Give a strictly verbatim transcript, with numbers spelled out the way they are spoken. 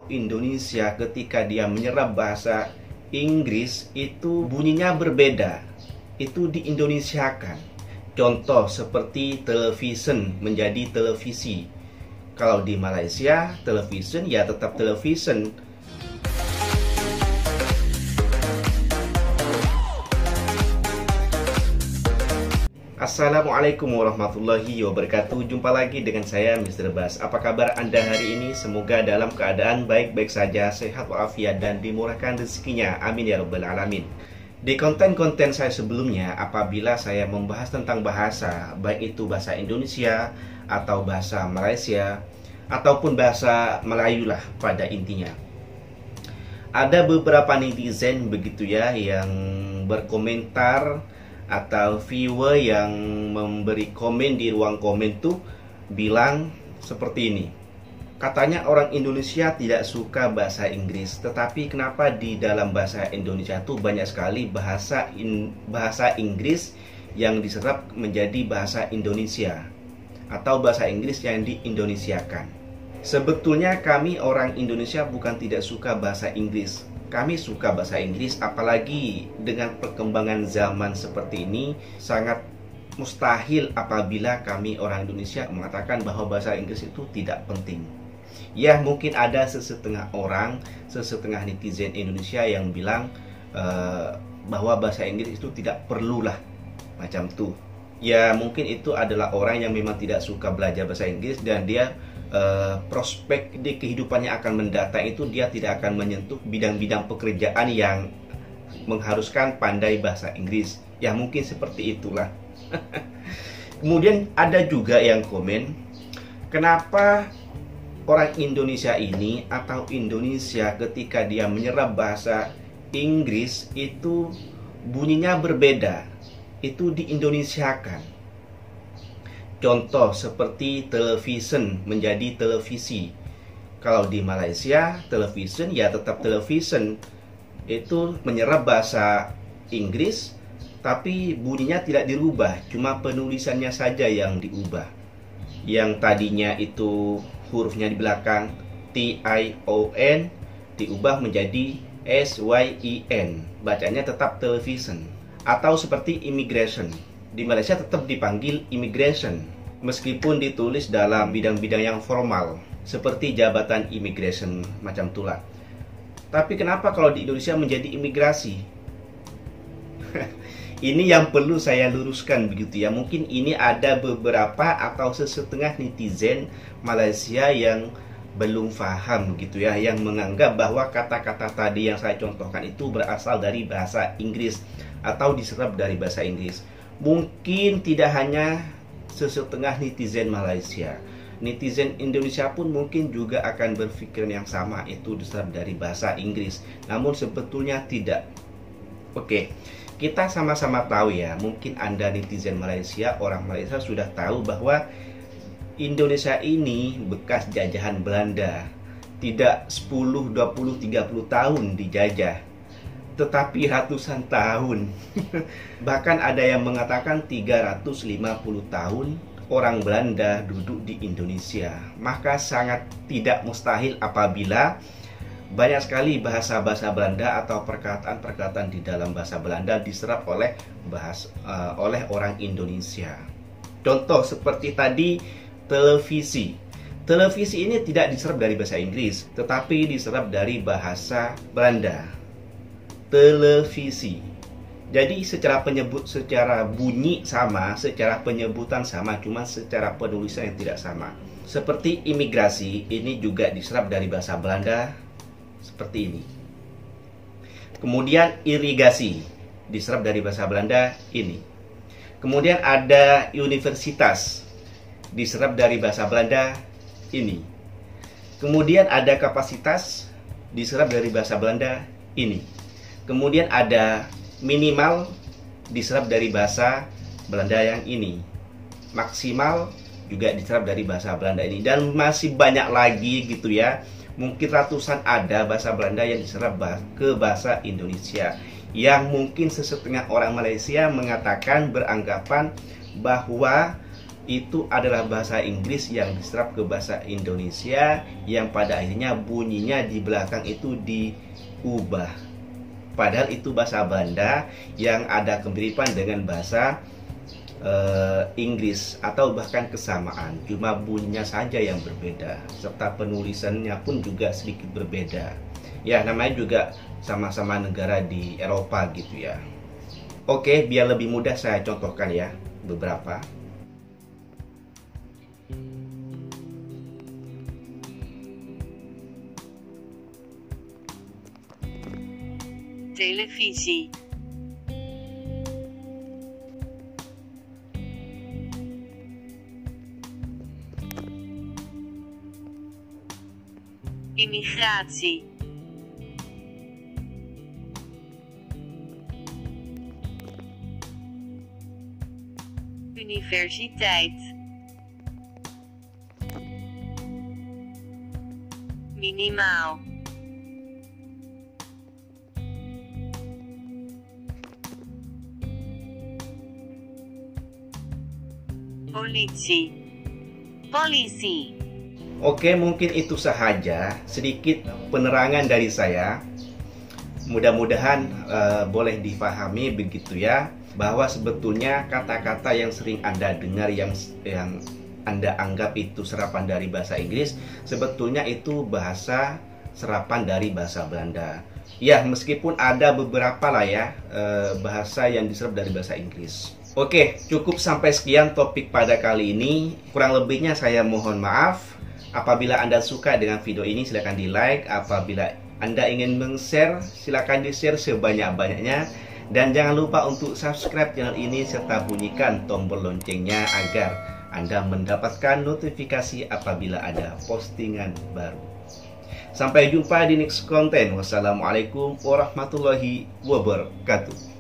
Indonesia ketika dia menyerap bahasa Inggris itu bunyinya berbeda. Itu diindonesiakan. Contoh seperti television menjadi televisi. Kalau di Malaysia, television ya tetap television. Assalamualaikum warahmatullahi wabarakatuh. Jumpa lagi dengan saya Mister Bas. Apa kabar Anda hari ini? Semoga dalam keadaan baik-baik saja, sehat walafiat dan dimurahkan rezekinya. Amin ya rabbal alamin. Di konten-konten saya sebelumnya, apabila saya membahas tentang bahasa, baik itu bahasa Indonesia atau bahasa Malaysia ataupun bahasa Melayu lah pada intinya, ada beberapa netizen begitu ya yang berkomentar atau viewer yang memberi komen di ruang komen tuh bilang seperti ini. Katanya orang Indonesia tidak suka bahasa Inggris, tetapi kenapa di dalam bahasa Indonesia tuh banyak sekali bahasa in, bahasa Inggris yang diserap menjadi bahasa Indonesia atau bahasa Inggris yang diindonesiakan. Sebetulnya kami orang Indonesia bukan tidak suka bahasa Inggris. Kami suka bahasa Inggris, apalagi dengan perkembangan zaman seperti ini sangat mustahil apabila kami orang Indonesia mengatakan bahwa bahasa Inggris itu tidak penting. Ya, mungkin ada sesetengah orang, sesetengah netizen Indonesia yang bilang uh, bahwa bahasa Inggris itu tidak perlulah, macam tuh. Ya, mungkin itu adalah orang yang memang tidak suka belajar bahasa Inggris dan dia Uh, prospek di kehidupannya akan mendatang itu dia tidak akan menyentuh bidang-bidang pekerjaan yang mengharuskan pandai bahasa Inggris. Ya mungkin seperti itulah. Kemudian ada juga yang komen, kenapa orang Indonesia ini atau Indonesia ketika dia menyerap bahasa Inggris itu bunyinya berbeda. Itu diindonesiakan. Contoh seperti television menjadi televisi. Kalau di Malaysia, television ya tetap television. Itu menyerap bahasa Inggris, tapi bunyinya tidak dirubah, cuma penulisannya saja yang diubah. Yang tadinya itu hurufnya di belakang T I O N diubah menjadi S Y I N. Bacanya tetap television. Atau seperti immigration. Di Malaysia tetap dipanggil immigration, meskipun ditulis dalam bidang-bidang yang formal, seperti jabatan immigration, macam itulah. Tapi kenapa kalau di Indonesia menjadi imigrasi? Ini yang perlu saya luruskan begitu ya. Mungkin ini ada beberapa atau sesetengah netizen Malaysia yang belum paham gitu ya, yang menganggap bahwa kata-kata tadi yang saya contohkan itu berasal dari bahasa Inggris atau diserap dari bahasa Inggris. Mungkin tidak hanya sesetengah netizen Malaysia, netizen Indonesia pun mungkin juga akan berpikir yang sama, itu diserap dari bahasa Inggris. Namun sebetulnya tidak. Oke, kita sama-sama tahu ya, mungkin Anda netizen Malaysia, orang Malaysia sudah tahu bahwa Indonesia ini bekas jajahan Belanda. Tidak sepuluh, dua puluh, tiga puluh tahun dijajah, tetapi ratusan tahun. Bahkan ada yang mengatakan tiga ratus lima puluh tahun orang Belanda duduk di Indonesia. Maka sangat tidak mustahil apabila banyak sekali bahasa-bahasa Belanda atau perkataan-perkataan di dalam bahasa Belanda diserap oleh bahas, uh, oleh orang Indonesia. Contoh seperti tadi televisi. Televisi ini tidak diserap dari bahasa Inggris, tetapi diserap dari bahasa Belanda. Televisi. Jadi secara penyebut, secara bunyi sama, secara penyebutan sama, cuma secara penulisan yang tidak sama. Seperti imigrasi, ini juga diserap dari bahasa Belanda seperti ini. Kemudian irigasi, diserap dari bahasa Belanda ini. Kemudian ada universitas, diserap dari bahasa Belanda ini. Kemudian ada kapasitas, diserap dari bahasa Belanda ini. Kemudian ada minimal, diserap dari bahasa Belanda yang ini. Maksimal juga diserap dari bahasa Belanda ini. Dan masih banyak lagi gitu ya. Mungkin ratusan ada bahasa Belanda yang diserap ke bahasa Indonesia. Yang mungkin sesetengah orang Malaysia mengatakan, beranggapan bahwa itu adalah bahasa Inggris yang diserap ke bahasa Indonesia, yang pada akhirnya bunyinya di belakang itu diubah. Padahal itu bahasa Banda yang ada kemiripan dengan bahasa uh, Inggris atau bahkan kesamaan, cuma bunyinya saja yang berbeda, serta penulisannya pun juga sedikit berbeda. Ya, namanya juga sama-sama negara di Eropa gitu ya. Oke, biar lebih mudah saya contohkan ya beberapa. Televisie. Immigratie. Universiteit. Minimaal. Politie. Politie. Oke, mungkin itu saja sedikit penerangan dari saya. Mudah-mudahan uh, boleh difahami begitu ya, bahwa sebetulnya kata-kata yang sering Anda dengar yang yang Anda anggap itu serapan dari bahasa Inggris, sebetulnya itu bahasa serapan dari bahasa Belanda. Ya, meskipun ada beberapa lah ya uh, bahasa yang diserap dari bahasa Inggris. Oke, cukup sampai sekian topik pada kali ini. Kurang lebihnya saya mohon maaf. Apabila Anda suka dengan video ini, silahkan di like. Apabila Anda ingin meng-share, silahkan di-share sebanyak-banyaknya. Dan jangan lupa untuk subscribe channel ini serta bunyikan tombol loncengnya agar Anda mendapatkan notifikasi apabila ada postingan baru. Sampai jumpa di next konten. Wassalamualaikum warahmatullahi wabarakatuh.